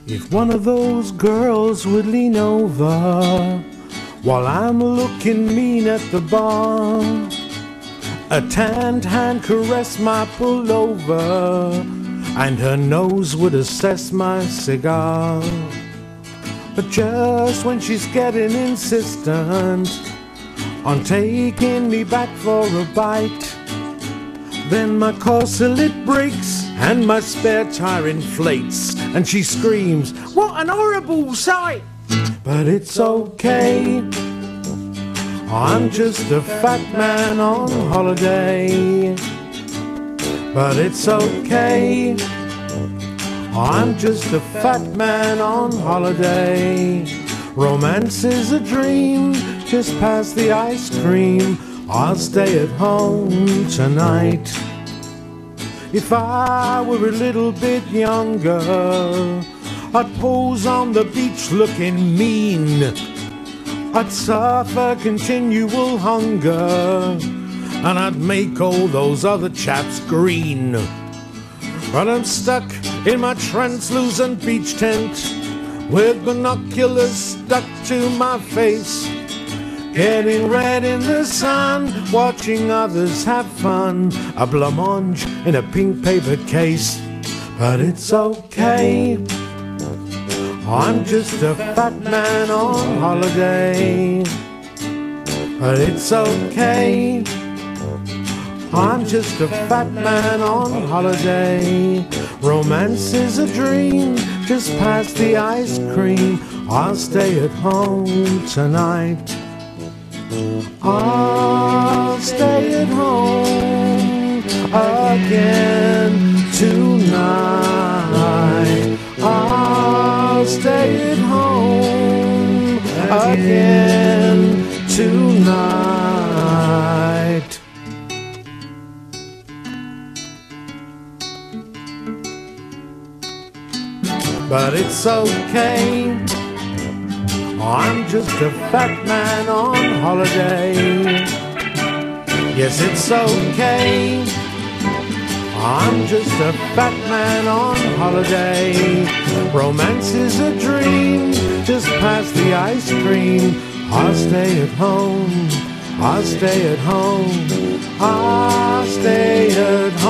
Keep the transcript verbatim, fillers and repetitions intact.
If one of those girls would lean over while I'm looking mean at the bar, a tanned hand caress my pullover, and her nose would assess my cigar. But just when she's getting insistent on taking me back for a bite, then my corselet breaks and my spare tire inflates, and she screams, "What an horrible sight!" But it's okay, I'm just a fat man on holiday. But it's okay, I'm just a fat man on holiday. Romance is a dream, just pass the ice cream, I'll stay at home tonight. If I were a little bit younger, I'd pose on the beach looking mean. I'd suffer continual hunger, and I'd make all those other chaps green. But I'm stuck in my translucent beach tent with binoculars stuck to my face, getting red in the sun, watching others have fun, a blancmange in a pink paper case. But it's okay, I'm just a fat man on holiday. But it's okay, I'm just a fat man on holiday. Romance is a dream, just pass the ice cream, I'll stay at home tonight. I'll stay at home again tonight. I'll stay at home again tonight. But it's okay, I'm just a fat man on holiday. Yes, it's okay, I'm just a fat man on holiday. Romance is a dream, just pass the ice cream, I'll stay at home, I'll stay at home, I'll stay at home.